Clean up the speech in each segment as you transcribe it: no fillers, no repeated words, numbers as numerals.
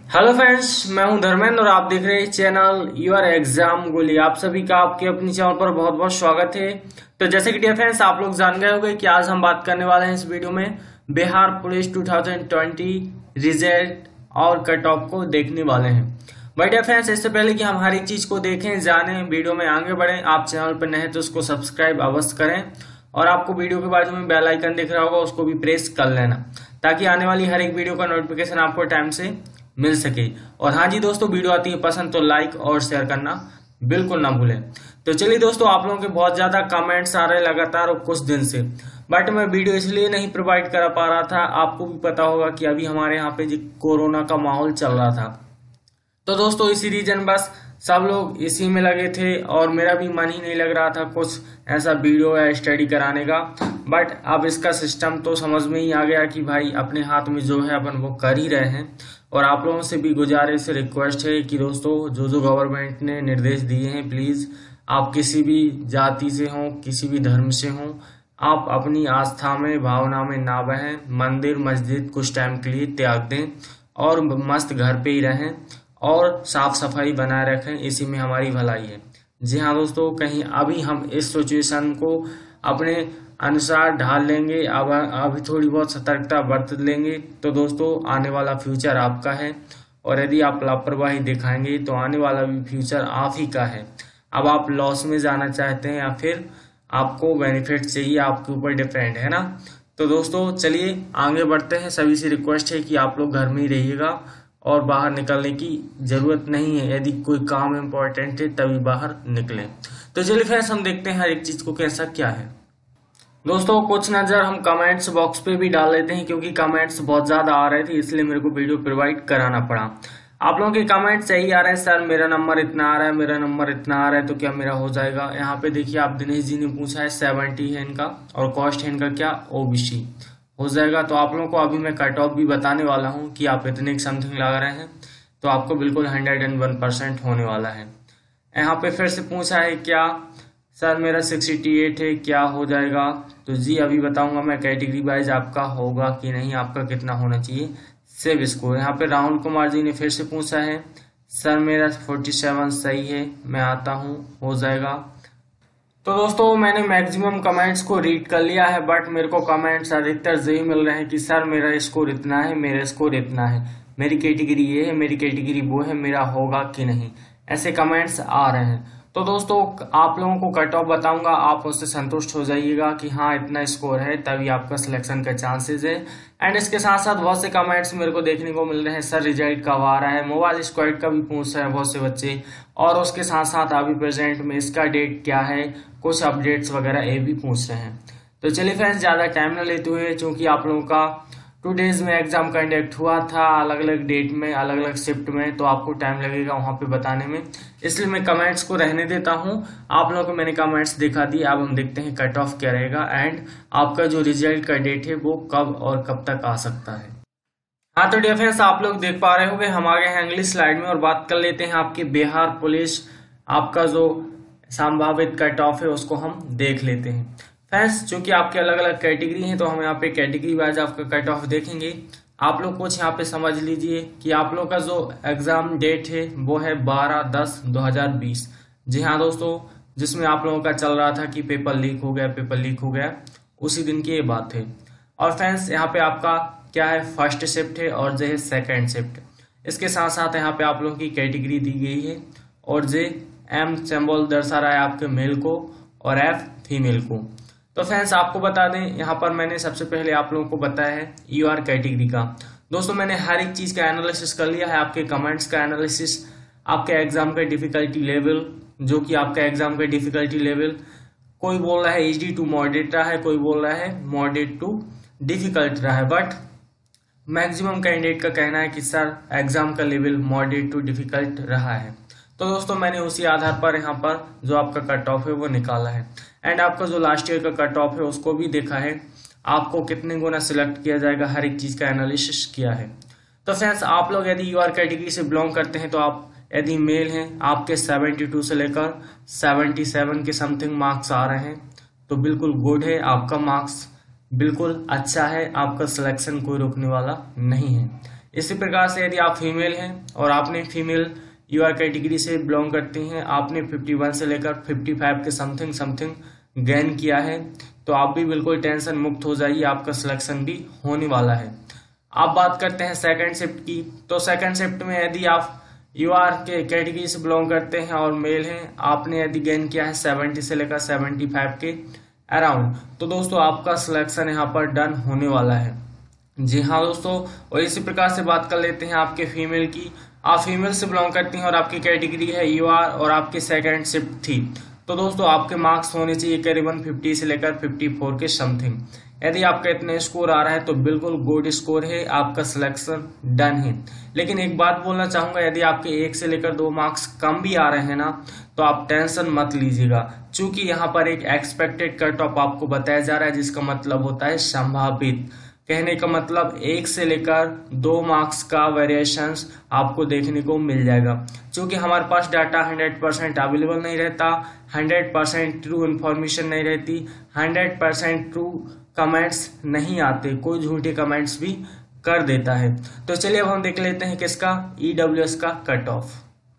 Hello friends, मैं हूं धर्मेंद्र और आप देख रहे हैं चैनल यूर एग्जाम गोली। आप सभी का आपके अपनी चैनल पर बहुत बहुत स्वागत है। तो जैसे कि डियर फ्रेंड्स, आप लोग जान गए होंगे कि आज हम बात करने वाले हैं इस वीडियो में बिहार पुलिस 2020 रिजल्ट और कट ऑफ को देखने वाले हैं। बट डियर फ्रेंड्स, इससे पहले कि हम हर एक चीज को देखें, जाने, वीडियो में आगे बढ़े, आप चैनल पर नए हैं तो उसको सब्सक्राइब अवश्य करें और आपको वीडियो के बाजू में बेल आइकन दिख रहा होगा, उसको भी प्रेस कर लेना ताकि आने वाली हर एक वीडियो का नोटिफिकेशन आपको टाइम से मिल सके। और हाँ जी दोस्तों, वीडियो आती है पसंद तो लाइक और शेयर करना बिल्कुल ना भूलें। तो चलिए दोस्तों, आप लोगों के बहुत ज्यादा कमेंट्स आ रहे हैं लगातार कुछ दिन से, बट मैं वीडियो इसलिए नहीं प्रोवाइड कर पा रहा था। आपको भी पता होगा कि अभी हमारे यहाँ पे कोरोना का माहौल चल रहा था, तो दोस्तों इसी रीजन बस सब लोग इसी में लगे थे और मेरा भी मन ही नहीं लग रहा था कुछ ऐसा वीडियो या स्टडी कराने का। बट अब इसका सिस्टम तो समझ में ही आ गया कि भाई अपने हाथ में जो है अपन वो कर ही रहे हैं। और आप लोगों से भी गुजारिश रिक्वेस्ट है कि दोस्तों जो गवर्नमेंट ने निर्देश दिए हैं, प्लीज आप किसी भी जाति से हो, किसी भी धर्म से हो, आप अपनी आस्था में, भावना में ना बहें, मंदिर मस्जिद कुछ टाइम के लिए त्याग दें और मस्त घर पे ही रहें और साफ सफाई बनाए रखें। इसी में हमारी भलाई है। जी हाँ दोस्तों, कहीं अभी हम इस सिचुएशन को अपने अनुसार ढाल लेंगे, अब अभी थोड़ी बहुत सतर्कता बरत लेंगे तो दोस्तों आने वाला फ्यूचर आपका है। और यदि आप लापरवाही दिखाएंगे तो आने वाला भी फ्यूचर आप ही का है। अब आप लॉस में जाना चाहते हैं या फिर आपको बेनिफिट चाहिए, आपके ऊपर डिपेंड है ना। तो दोस्तों चलिए आगे बढ़ते हैं। सभी से रिक्वेस्ट है कि आप लोग घर में ही रहिएगा और बाहर निकलने की जरूरत नहीं है। यदि कोई काम इम्पोर्टेंट है तभी बाहर निकले। तो चलिए फ्रेंड्स, हम देखते हैं हर एक चीज को कैसा क्या है। दोस्तों कुछ नजर हम कमेंट्स बॉक्स पे भी डाल लेते हैं, क्योंकि कमेंट्स बहुत ज्यादा आ रहे थे इसलिए मेरे को वीडियो प्रोवाइड कराना पड़ा। आप लोगों के कमेंट्स यही आ रहे हैं, सर मेरा नंबर इतना आ रहा है, मेरा नंबर इतना आ रहा है, तो क्या मेरा हो जाएगा। यहाँ पे देखिए, आप दिनेश जी ने पूछा है 70 है इनका और कॉस्ट है इनका क्या, ओबीसी हो जाएगा। तो आप लोगों को अभी मैं कट ऑफ भी बताने वाला हूँ कि आप इतने समथिंग लगा रहे हैं तो आपको बिल्कुल 101% होने वाला है। यहाँ पे फिर से पूछा है क्या सर मेरा 68 है, क्या हो जाएगा। तो जी अभी बताऊंगा मैं कैटेगरी वाइज आपका होगा कि नहीं, आपका कितना होना चाहिए सेव स्कोर। यहाँ पे राहुल कुमार जी ने फिर से पूछा है सर मेरा 47 सही है, मैं आता हूँ, हो जाएगा। तो दोस्तों मैंने मैक्सिमम कमेंट्स को रीड कर लिया है, बट मेरे को कमेंट्स अधिकतर यही मिल रहे हैं कि सर मेरा स्कोर इतना है, मेरा स्कोर इतना है, मेरी कैटेगरी ये है, मेरी कैटेगरी वो है, मेरा होगा कि नहीं, ऐसे कमेंट्स आ रहे हैं। तो दोस्तों आप लोगों को कट ऑफ बताऊंगा, आप उससे संतुष्ट हो जाइएगा कि हाँ इतना स्कोर है, तभी आपका सिलेक्शन का चांसेस है। एंड इसके साथ साथ बहुत से कमेंट्स मेरे को देखने को मिल रहे हैं, सर रिजल्ट कब आ रहा है, मोबाइल स्क्वाड का भी पूछ रहे हैं बहुत से बच्चे, और उसके साथ साथ अभी प्रेजेंट में इसका डेट क्या है, कुछ अपडेट्स वगैरह ये भी पूछ रहे हैं। तो चलिए फ्रेंड्स, ज्यादा टाइम न लेते हुए, चूंकि आप लोगों का 2 डेज में एग्जाम कंडक्ट हुआ था, अलग अलग डेट में, अलग अलग शिफ्ट में, तो आपको टाइम लगेगा वहां पे बताने में, इसलिए मैं कमेंट्स को रहने देता हूं। आप लोगों को मैंने कमेंट्स दिखा दिए, अब हम देखते हैं कट ऑफ क्या रहेगा एंड आपका जो रिजल्ट का डेट है वो कब और कब तक आ सकता है। हाँ तो डियर फ्रेंड्स, आप लोग देख पा रहे होंगे हम आ गए हैं अगली स्लाइड में और बात कर लेते हैं आपके बिहार पुलिस, आपका जो संभावित कट ऑफ है उसको हम देख लेते हैं। फ्रेंड्स चूंकि आपके अलग अलग कैटेगरी हैं तो हम यहाँ पे कैटेगरी वाइज आपका कट ऑफ देखेंगे। आप लोग कुछ यहाँ पे समझ लीजिए कि आप लोग का जो एग्जाम डेट है वो है 12/10/2020। जी हाँ दोस्तों, जिसमें आप लोगों का चल रहा था कि पेपर लीक हो गया, पेपर लीक हो गया, उसी दिन की ये बात है। और फ्रेंड्स यहाँ पे आपका क्या है, फर्स्ट शिफ्ट है और जो है सेकेंड शिफ्ट। इसके साथ साथ यहाँ पे आप लोगों की कैटेगरी दी गई है और जे एम सिंबल दर्शा रहा है आपके मेल को और एफ फीमेल को। तो फ्रेंड्स आपको बता दें, यहाँ पर मैंने सबसे पहले आप लोगों को बताया है यूआर कैटेगरी का। दोस्तों मैंने हर एक चीज का एनालिसिस कर लिया है, आपके कमेंट्स का एनालिसिस, आपके एग्जाम का डिफिकल्टी लेवल, जो कि आपका एग्जाम का डिफिकल्टी लेवल कोई बोल रहा है इजी टू मॉडरेट रहा है, कोई बोल रहा है मॉडरेट टू डिफिकल्ट रहा है, बट मैक्सिमम कैंडिडेट का कहना है कि सर एग्जाम का लेवल मॉडरेट टू डिफिकल्ट रहा है। तो दोस्तों मैंने उसी आधार पर यहाँ पर जो आपका कट ऑफ है वो निकाला है एंड आपका जो लास्ट ईयर का कट ऑफ है उसको भी देखा है, आपको कितने गुना सिलेक्ट किया जाएगा, हर एक चीज का एनालिसिस किया है। तो फ्रेंड्स आप लोग यदि यूआर कैटेगरी से बिलोंग करते हैं तो आप यदि मेल हैं, आपके 72 से लेकर 77 के समथिंग मार्क्स आ रहे हैं तो बिल्कुल गुड है, आपका मार्क्स बिल्कुल अच्छा है, आपका सिलेक्शन कोई रोकने वाला नहीं है। इसी प्रकार से यदि आप फीमेल हैं और आपने फीमेल यूआर कैटेगरी से बिलोंग करती हैं, आपने 51 से लेकर 55 के समथिंग गेन किया है, तो आप भी बिल्कुल टेंशन मुक्त हो जाइए, आपका सिलेक्शन भी होने वाला है। आप बात करते हैं सेकंड शिफ्ट की, तो सेकंड शिफ्ट में यदि आप यूआर के कैटेगरी से बिलोंग करते हैं और मेल हैं, आपने यदि गेन किया है 70 से लेकर 75 के अराउंड, तो दोस्तों आपका सिलेक्शन यहाँ पर डन होने वाला है। जी हाँ दोस्तों, और इसी प्रकार से बात कर लेते हैं आपके फीमेल की। आप फीमेल से बिलोंग करती हैं और आपकी कैटेगरी है यूआर और आपकी सेकंड शिफ्ट थी, तो दोस्तों आपके मार्क्स होने चाहिए करीबन 50 से लेकर 54 के समथिंग। यदि आपका इतना स्कोर आ रहा है तो बिल्कुल गुड स्कोर है, आपका सिलेक्शन डन है। लेकिन एक बात बोलना चाहूंगा, यदि आपके 1 से लेकर 2 मार्क्स कम भी आ रहे हैं ना, तो आप टेंशन मत लीजिएगा, क्योंकि यहाँ पर एक एक्सपेक्टेड कट ऑफ आपको बताया जा रहा है, जिसका मतलब होता है संभावित। कहने का मतलब 1 से लेकर 2 मार्क्स का वेरिएशंस आपको देखने को मिल जाएगा। क्योंकि हमारे पास डाटा 100% अवेलेबल नहीं रहता, 100% ट्रू इन्फॉर्मेशन नहीं रहती, 100% ट्रू कमेंट्स नहीं आते, कोई झूठे कमेंट्स भी कर देता है। तो चलिए अब हम देख लेते हैं किसका, ईडब्ल्यूएस का कट ऑफ।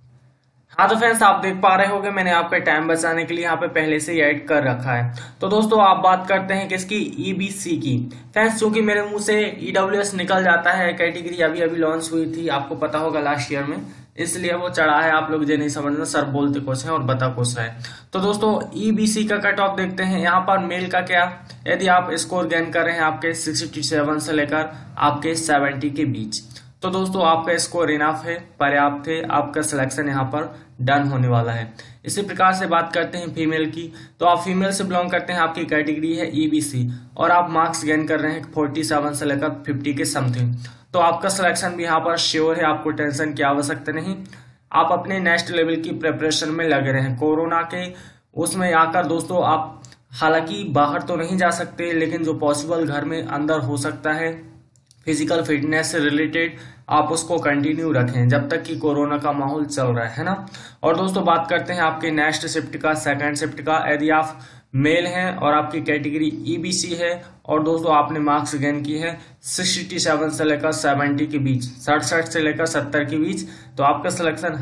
हाँ तो फ्रेंड्स, आप देख पा रहे होंगे मैंने आपका टाइम बचाने के लिए यहाँ पे पहले से ही ऐड कर रखा है। तो दोस्तों आप बात करते हैं किसकी, ईबीसी की। फ्रेंड्स चूंकि मेरे मुंह से ईडब्ल्यूएस निकल जाता है, कैटेगरी अभी अभी लॉन्च हुई थी, आपको पता होगा लास्ट ईयर में, इसलिए वो चढ़ा है। आप लोग जो नहीं समझना, सर बोलते कुछ है और बता कुछ है। तो दोस्तों ईबीसी का कट ऑफ देखते हैं। यहाँ पर मेल का क्या, यदि आप स्कोर गेन कर रहे हैं आपके 67 से लेकर आपके 70 के बीच, तो दोस्तों आपका स्कोर इनफ है, पर्याप्त है, आपका सिलेक्शन यहाँ पर डन होने वाला है। इसी प्रकार से बात करते हैं फीमेल की, तो आप फीमेल से बिलोंग करते हैं, आपकी कैटेगरी है ईबीसी और आप मार्क्स गेन कर रहे हैं 47 से लेकर 50 के समथिंग, तो आपका सिलेक्शन भी यहाँ पर श्योर है, आपको टेंशन की आवश्यकता नहीं। आप अपने नेक्स्ट लेवल की प्रिपरेशन में लगे रहे। कोरोना के उसमें आकर दोस्तों आप हालांकि बाहर तो नहीं जा सकते, लेकिन जो पॉसिबल घर में अंदर हो सकता है, फिजिकल फिटनेस से रिलेटेड आप उसको कंटिन्यू रखें जब तक कि कोरोना का माहौल चल रहा है ना। और दोस्तों बात करते हैं आपके नेक्स्ट शिफ्ट का, सेकंड शिफ्ट का। यदि आप मेल हैं और आपकी कैटेगरी ईबीसी है और दोस्तों आपने मार्क्स गेन की है 67 से लेकर 70 के बीच, 67 से लेकर 70 के बीच, तो आपका सिलेक्शन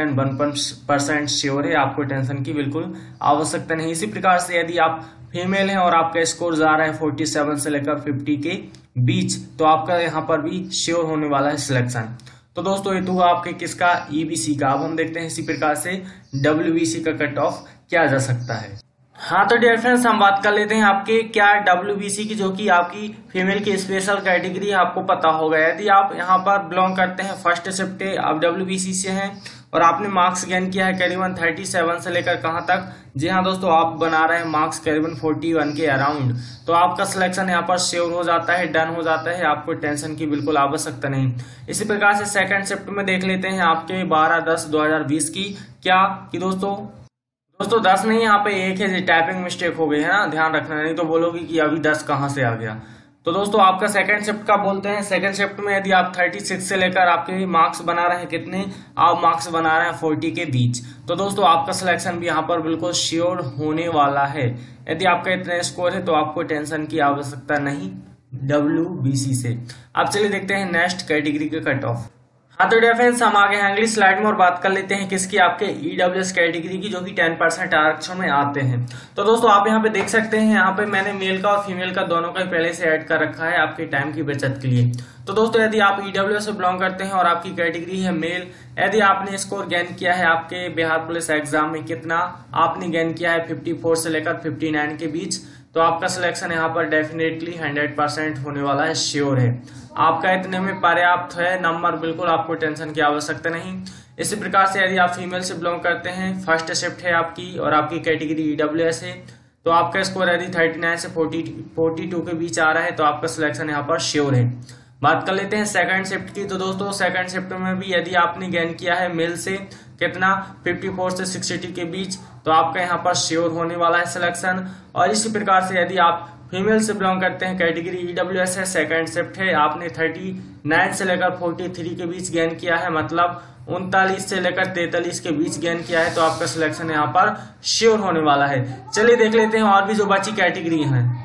101% श्योर है, आपको टेंशन की बिल्कुल आवश्यकता नहीं। इसी प्रकार से यदि आप फीमेल हैं और आपका स्कोर जा रहा है 47 से लेकर 50 के बीच, तो आपका यहाँ पर भी श्योर होने वाला है सिलेक्शन। तो दोस्तों ये तो आपके किसका, ईबीसी का। अब हम देखते हैं इसी प्रकार से डब्ल्यूबीसी का कट ऑफ क्या जा सकता है। हाँ तो डियर फ्रेंड्स, हम बात कर लेते हैं आपके क्या डब्ल्यूबीसी की, जो कि आपकी फीमेल की स्पेशल कैटेगरी है। आपको पता होगा यदि आप यहाँ पर बिलोंग करते हैं फर्स्ट शिफ्ट, आप डब्ल्यूबीसी से हैं और आपने मार्क्स गेन किया है करीबन 37 से लेकर कहां तक, जी हाँ दोस्तों आप बना रहे हैं मार्क्स करीबन 41 के अराउंड, तो आपका सिलेक्शन यहाँ पर श्योर हो जाता है, डन हो जाता है, आपको टेंशन की बिल्कुल आवश्यकता नहीं। इसी प्रकार से सेकंड शिफ्ट में देख लेते हैं आपके 12/10/2020 की क्या कि दोस्तों 10 नहीं, यहाँ पे 1 है, टाइपिंग मिस्टेक हो गई है ना, ध्यान रखना, नहीं तो बोलोगे कि अभी 10 कहाँ से आ गया। तो दोस्तों आपका सेकंड शिफ्ट का बोलते हैं। सेकंड शिफ्ट में यदि आप 36 से लेकर आपके मार्क्स बना रहे हैं कितने, आप मार्क्स बना रहे हैं 40 के बीच, तो दोस्तों आपका सिलेक्शन भी यहाँ पर बिल्कुल श्योर होने वाला है। यदि आपका इतना स्कोर है तो आपको टेंशन की आवश्यकता नहीं डब्ल्यूबीसी से। अब चलिए देखते हैं नेक्स्ट कैटेगरी का कट ऑफ। हाँ तो डियर फ्रेंड्स, हम आगे हैं अगली स्लाइड में और बात कर लेते हैं किसकी, आपके ईडब्ल्यूएस कैटेगरी की, जो कि 10% आरक्षण में आते हैं। तो दोस्तों आप यहाँ पे देख सकते हैं, यहाँ पे मैंने मेल का और फीमेल का दोनों का पहले से ऐड कर रखा है आपके टाइम की बचत के लिए। तो दोस्तों यदि आप ईडब्ल्यूएस से बिलोंग करते हैं और आपकी कैटेगरी है मेल, यदि आपने स्कोर गेन किया है आपके बिहार पुलिस एग्जाम में, कितना आपने गेन किया है 54 से लेकर 59 के बीच, तो आपका सिलेक्शन यहाँ पर डेफिनेटली 100% होने वाला है, श्योर है। आपका इतने में पर्याप्त है नंबर, बिल्कुल आपको टेंशन की आवश्यकता नहीं। इसी प्रकार से यदि आप फीमेल से बिलोंग करते हैं, फर्स्ट शिफ्ट है आपकी और आपकी कैटेगरी ईडब्ल्यूएस है, तो आपका स्कोर यदि 39 से 42 के बीच आ रहा है, तो आपका सिलेक्शन यहाँ पर श्योर है। बात कर लेते हैं सेकंड शिफ्ट की। तो दोस्तों सेकंड शिफ्ट में भी यदि आपने गेन किया है मेल से कितना 54 से 60 के बीच, तो आपका यहाँ पर श्योर होने वाला है सिलेक्शन। और इसी प्रकार से यदि आप फीमेल से बिलोंग करते हैं, कैटेगरी ईडब्ल्यूएस है, सेकंड शिफ्ट है, आपने 39 से लेकर 43 के बीच गेन किया है, मतलब 39 से लेकर 43 के बीच गेन किया है, तो आपका सिलेक्शन यहाँ पर श्योर होने वाला है। चलिए देख लेते हैं और भी जो बची कैटेगरी हैं।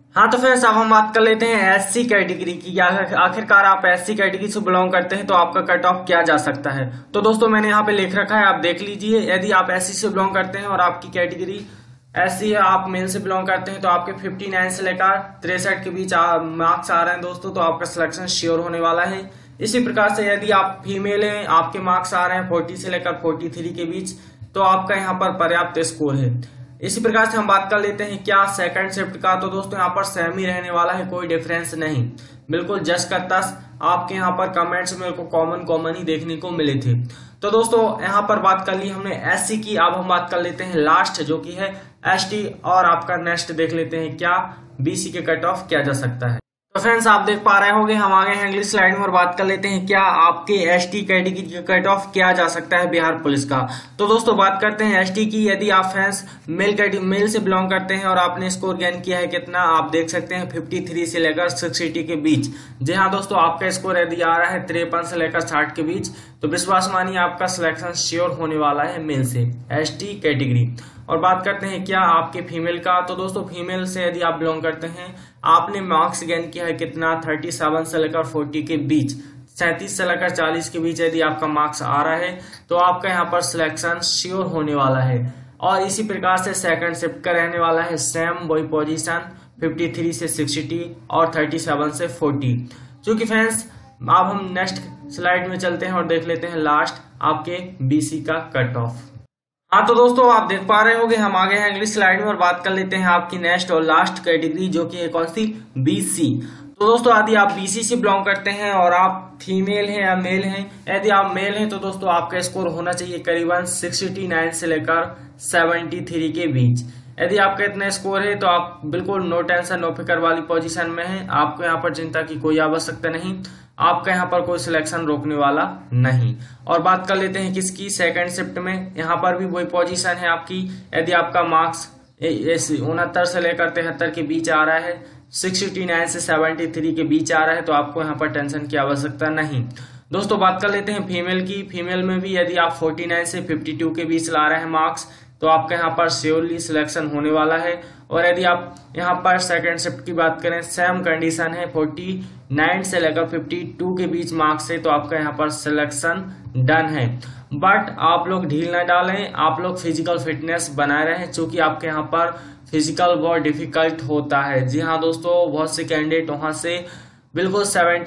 हाँ तो फ्रेंड्स अब हम बात कर लेते हैं एससी कैटेगरी की। आखिरकार आप एससी कैटेगरी से बिलोंग करते हैं तो आपका कट ऑफ क्या जा सकता है। तो दोस्तों मैंने यहाँ पे लिख रखा है, आप देख लीजिए। यदि आप एससी से बिलोंग करते हैं और आपकी कैटेगरी एससी है, आप मेल से बिलोंग करते हैं, तो आपके 59 से लेकर 63 के बीच मार्क्स आ रहे हैं दोस्तों, तो आपका सिलेक्शन श्योर होने वाला है। इसी प्रकार से यदि आप फीमेल हैं, आपके मार्क्स आ रहे हैं 40 से लेकर 43 के बीच, तो आपका यहाँ पर पर्याप्त स्कोर है। इसी प्रकार से हम बात कर लेते हैं क्या सेकंड शिफ्ट का। तो दोस्तों यहाँ पर सेम ही रहने वाला है, कोई डिफरेंस नहीं, बिल्कुल जस का तस। आपके यहाँ पर कमेंट्स मेरे को कॉमन ही देखने को मिले थे। तो दोस्तों यहाँ पर बात कर ली हमने एससी की, अब हम बात कर लेते हैं लास्ट जो कि है एसटी, और आपका नेक्स्ट देख लेते हैं क्या बीसी के कट ऑफ क्या जा सकता है। तो फ्रेंड्स आप देख पा रहे होंगे हम आ गए हैं अगली स्लाइड में और बात कर लेते हैं क्या आपके एसटी कैटेगरी का कट ऑफ क्या जा सकता है बिहार पुलिस का। तो दोस्तों बात करते हैं एसटी की। यदि आप फ्रेंड्स मेल से बिलोंग करते हैं और आपने स्कोर गेन किया है कितना, आप देख सकते हैं 53 से लेकर 60 के बीच। जी हाँ दोस्तों, आपका स्कोर यदि आ रहा है 53 से लेकर 60 के बीच, तो विश्वास मानिए आपका सिलेक्शन श्योर होने वाला है मेल से एसटी कैटेगरी। और बात करते हैं क्या आपके फीमेल का। तो दोस्तों फीमेल से यदि आप बिलोंग करते हैं, आपने मार्क्स गेन किया है कितना, 37 से लेकर 40 के बीच, 37 से लेकर 40 के बीच यदि आपका मार्क्स आ रहा है, तो आपका यहाँ पर सिलेक्शन श्योर होने वाला है। और इसी प्रकार से सेकंड शिफ्ट का रहने वाला है सेम वही पोजीशन, 53 से 60 और 37 से 40। चूंकि फ्रेंड्स अब हम नेक्स्ट स्लाइड में चलते हैं और देख लेते हैं लास्ट आपके बीसी का कट ऑफ। हाँ तो दोस्तों आप देख पा रहे होंगे हम आ गए हैं अगली स्लाइड में और बात कर लेते हैं आपकी नेक्स्ट और लास्ट कैटेगरी जो कि है कौन सी, बीसी। तो दोस्तों यदि आप बीसी से बिलोंग करते हैं और आप फीमेल हैं या मेल हैं, यदि आप मेल हैं तो दोस्तों आपका स्कोर होना चाहिए करीबन 69 से लेकर 73 के बीच। यदि आपका इतना स्कोर है तो आप बिल्कुल नो टेंशन नो फिकर वाली पोजीशन में हैं, आपको यहाँ पर चिंता की कोई आवश्यकता नहीं, आपका यहाँ पर कोई सिलेक्शन रोकने वाला नहीं। और बात कर लेते हैं किसकी, सेकंड शिफ्ट में। यहाँ पर भी वही पोजीशन है आपकी। यदि आपका मार्क्स 69 से लेकर 73 के बीच आ रहा है, 69 से 73 के बीच आ रहा है, तो आपको यहाँ पर टेंशन की आवश्यकता नहीं। दोस्तों बात कर लेते हैं फीमेल की। फीमेल में भी यदि आप 49 से 52 के बीच ला रहे हैं मार्क्स, तो आपका यहाँ पर श्योरली सिलेक्शन होने वाला है। और यदि आप यहाँ पर सेकंड शिफ्ट की बात करें, सेम कंडीशन है, 49 से लेकर 52 के बीच मार्क्स है, तो आपका यहाँ पर सिलेक्शन डन है। बट आप लोग ढील ना डालें, आप लोग फिजिकल फिटनेस बनाए रहें, क्योंकि आपके यहाँ पर फिजिकल बहुत डिफिकल्ट होता है। जी हाँ दोस्तों, बहुत से कैंडिडेट वहां से बिल्कुल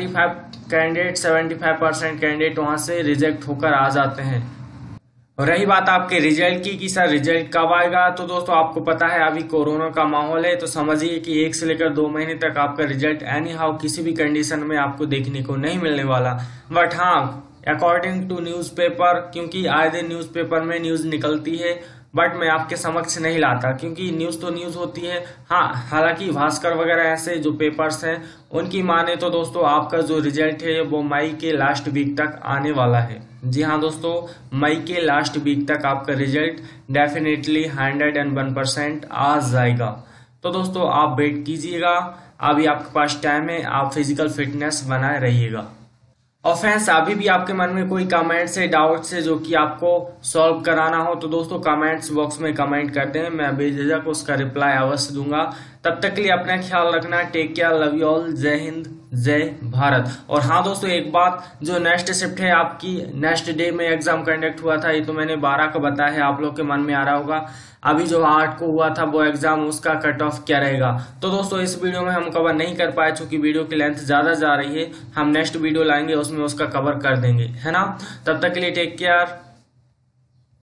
75% कैंडिडेट वहां से रिजेक्ट होकर आ जाते हैं। और रही बात आपके रिजल्ट की कि सर रिजल्ट कब आएगा, तो दोस्तों आपको पता है अभी कोरोना का माहौल है, तो समझिए कि 1 से लेकर 2 महीने तक आपका रिजल्ट एनी हाउ किसी भी कंडीशन में आपको देखने को नहीं मिलने वाला। बट हाँ, अकॉर्डिंग टू न्यूज़पेपर, क्योंकि आए दिन न्यूज़पेपर में न्यूज़ निकलती है, बट मैं आपके समक्ष नहीं लाता, क्योंकि न्यूज़ तो न्यूज़ होती है। हाँ, हालांकि भास्कर वगैरह ऐसे जो पेपर्स हैं उनकी माने तो दोस्तों आपका जो रिजल्ट है वो मई के लास्ट वीक तक आने वाला है। जी हाँ दोस्तों, मई के लास्ट वीक तक आपका रिजल्ट डेफिनेटली 101% आ जाएगा। तो दोस्तों आप वेट कीजिएगा, अभी आपके पास टाइम है, आप फिजिकल फिटनेस बनाए रहिएगा। और फ्रेंड्स अभी भी आपके मन में कोई कमेंट्स है, डाउट्स है जो कि आपको सॉल्व कराना हो, तो दोस्तों कमेंट्स बॉक्स में कमेंट कर दें, मैं बेझिझक उसका रिप्लाई अवश्य दूंगा। तब तक के लिए अपना ख्याल रखना, take care, love you all, जय हिंद जय भारत। और हाँ दोस्तों एक बात, जो नेक्स्ट शिफ्ट है आपकी, नेक्स्ट डे में एग्जाम कंडक्ट हुआ था, ये तो मैंने 12 को बताया है, आप लोग के मन में आ रहा होगा अभी जो 8 को हुआ था वो एग्जाम, उसका कट ऑफ क्या रहेगा। तो दोस्तों इस वीडियो में हम कवर नहीं कर पाए, चूंकि वीडियो की लेंथ ज्यादा जा रही है, हम नेक्स्ट वीडियो लाएंगे उसमें उसका कवर कर देंगे, है ना। तब तक के लिए टेक केयर,